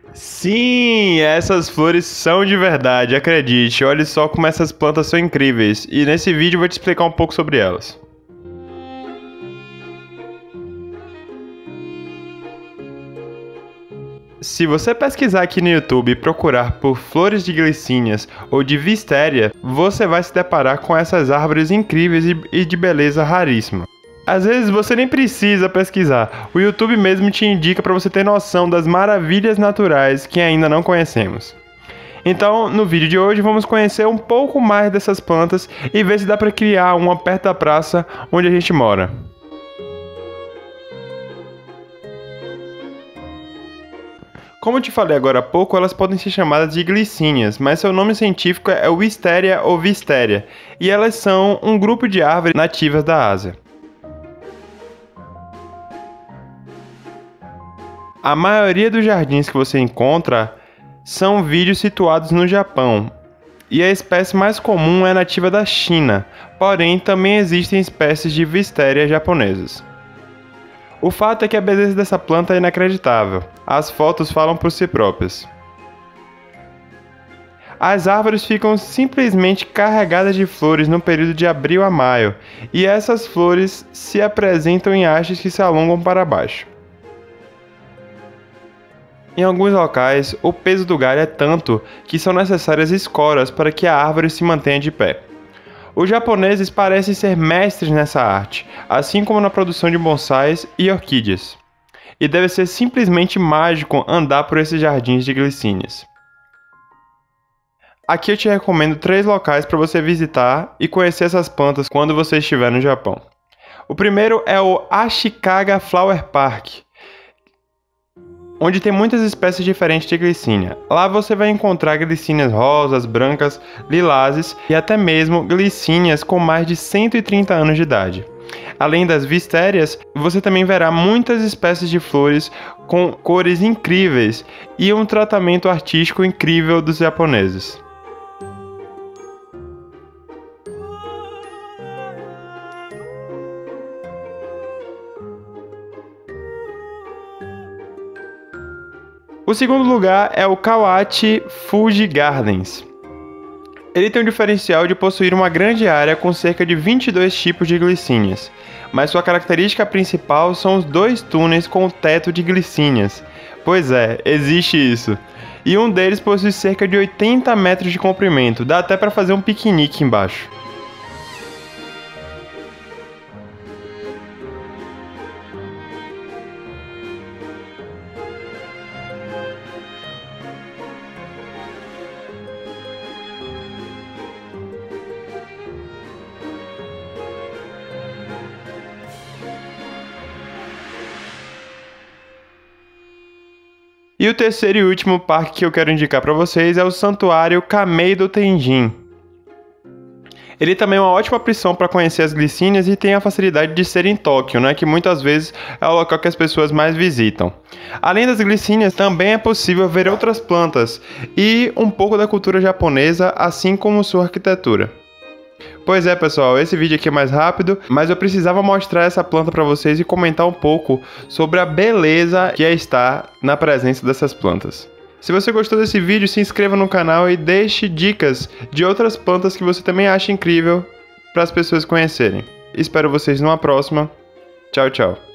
Sim, essas flores são de verdade, acredite. Olha só como essas plantas são incríveis. E nesse vídeo eu vou te explicar um pouco sobre elas. Se você pesquisar aqui no YouTube e procurar por flores de glicínias ou de Wisteria, você vai se deparar com essas árvores incríveis e de beleza raríssima. Às vezes você nem precisa pesquisar, o YouTube mesmo te indica para você ter noção das maravilhas naturais que ainda não conhecemos. Então, no vídeo de hoje vamos conhecer um pouco mais dessas plantas e ver se dá para criar uma perto da praça onde a gente mora. Como eu te falei agora há pouco, elas podem ser chamadas de glicínias, mas seu nome científico é Wisteria ou Wisteria, e elas são um grupo de árvores nativas da Ásia. A maioria dos jardins que você encontra são vídeos situados no Japão, e a espécie mais comum é nativa da China, porém também existem espécies de Wisteria japonesas. O fato é que a beleza dessa planta é inacreditável. As fotos falam por si próprias. As árvores ficam simplesmente carregadas de flores no período de abril a maio, e essas flores se apresentam em hastes que se alongam para baixo. Em alguns locais, o peso do galho é tanto que são necessárias escoras para que a árvore se mantenha de pé. Os japoneses parecem ser mestres nessa arte, assim como na produção de bonsais e orquídeas. E deve ser simplesmente mágico andar por esses jardins de glicínias. Aqui eu te recomendo 3 locais para você visitar e conhecer essas plantas quando você estiver no Japão. O primeiro é o Ashikaga Flower Park, onde tem muitas espécies diferentes de glicínia. Lá você vai encontrar glicínias rosas, brancas, lilazes e até mesmo glicínias com mais de 130 anos de idade. Além das Wisterias, você também verá muitas espécies de flores com cores incríveis e um tratamento artístico incrível dos japoneses. O segundo lugar é o Kawachi Fuji Gardens. Ele tem o diferencial de possuir uma grande área com cerca de 22 tipos de glicínias, mas sua característica principal são os 2 túneis com o teto de glicínias. Pois é, existe isso. E um deles possui cerca de 80 metros de comprimento, dá até para fazer um piquenique embaixo. E o terceiro e último parque que eu quero indicar para vocês é o Santuário Kameido Tenjin. Ele também é uma ótima opção para conhecer as glicínias e tem a facilidade de ser em Tóquio, né, que muitas vezes é o local que as pessoas mais visitam. Além das glicínias, também é possível ver outras plantas e um pouco da cultura japonesa, assim como sua arquitetura. Pois é, pessoal, esse vídeo aqui é mais rápido, mas eu precisava mostrar essa planta para vocês e comentar um pouco sobre a beleza que é estar na presença dessas plantas. Se você gostou desse vídeo, se inscreva no canal e deixe dicas de outras plantas que você também acha incrível para as pessoas conhecerem. Espero vocês numa próxima. Tchau, tchau.